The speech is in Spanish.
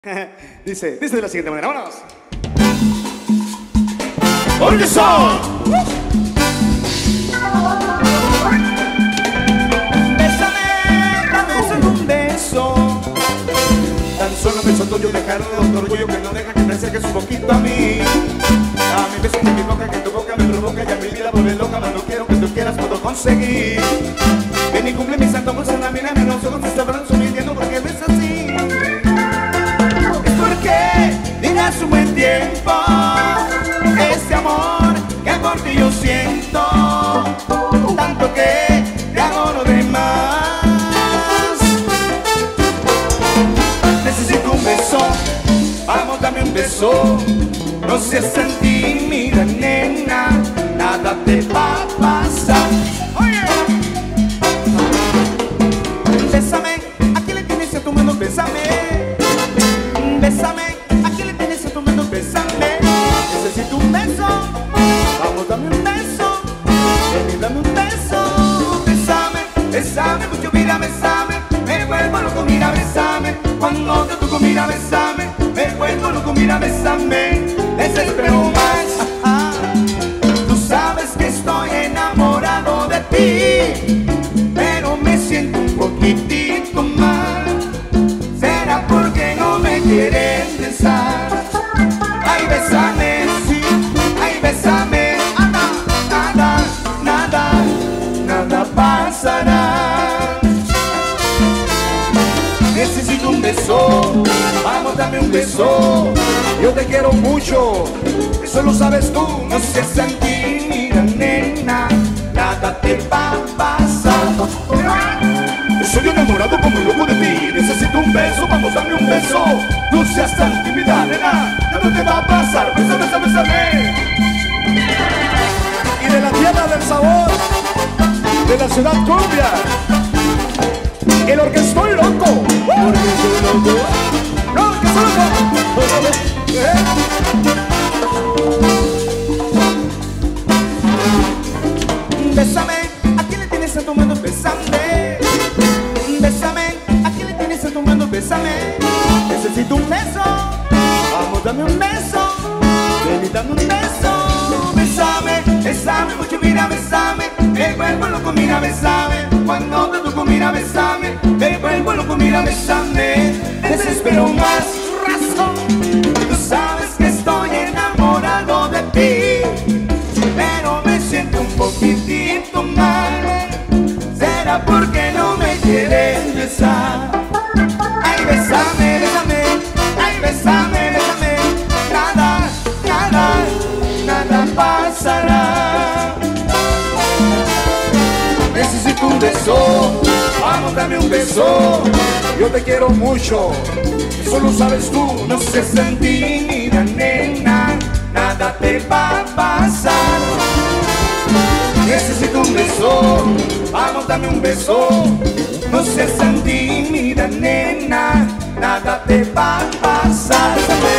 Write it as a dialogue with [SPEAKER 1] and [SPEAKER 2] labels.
[SPEAKER 1] Dice de la siguiente manera, vámonos.
[SPEAKER 2] ¡Porque son!
[SPEAKER 1] Bésame, dame solo un beso. Tan solo un beso tuyo dejará de orgullo que no deja que te acerques un poquito a mí. A mi beso que mi boca, que tu boca me provoca y a mi vida vuelve loca, mas no quiero que tú quieras, puedo conseguir. Ven y cumple mi santo por sana, mírame los ojos, me estarán sonriendo porque ves así. Es porque dirás un buen tiempo, este amor que por ti yo siento, tanto que te hago lo demás. Necesito un beso, vamos dame un beso. No seas tímida, nena, nada te va a pasar. Oye, bésame, aquí le tienes a tu mano, bésame. Bésame, aquí le tienes a tu mano, bésame. Necesito un beso, vamos dame un beso. Ven y dame un beso. Bésame, bésame, mucho mira, bésame. Me vuelvo loco, mira, bésame. Cuando te toco, mira, bésame. Me vuelvo loco, mira, bésame. Desespero más. Tú sabes que estoy enamorado de ti, pero me siento un poquitito mal. ¿Será porque no me quieren besar? Ay, bésame, sí, ay, bésame. Nada, nada, nada pasará. Necesito un beso, vamos, dame un beso. Yo te quiero mucho, eso lo sabes tú. No seas tímida, nena, nada te va a pasar. Estoy enamorado como loco de ti. Necesito un beso, vamos, dame un beso. No seas tan tímida, nena, nada te va a pasar. Bésame, bésame, bésame.
[SPEAKER 2] Y de la tierra del sabor, de la ciudad Cumbia, el orquestón loco. Orquestón loco. No, orquestón loco.
[SPEAKER 1] Bésame, aquí le tienes a tu mano, bésame. Bésame, aquí le tienes a tu mano, bésame. Necesito un beso, vamos, dame un beso. Ven y dame un beso. Bésame, bésame, mucho mira, bésame. Me vuelvo loco, mira, bésame. Cuando te toco, mira, bésame. Me vuelvo loco, mira, bésame. Desespero más razón. Tú sabes que estoy enamorado de ti, pero me siento un poquitito mal. ¿Será porque no me quieres besar? Ay, bésame, bésame. Ay, bésame, bésame. Nada, nada, nada pasará. Necesito un beso, vamos, dame un beso. Yo te quiero mucho, eso lo sabes tú. No seas tímida, nena, nada te va a pasar. Necesito un beso, vamos, dame un beso. No seas tímida, nena, nada te va a pasar.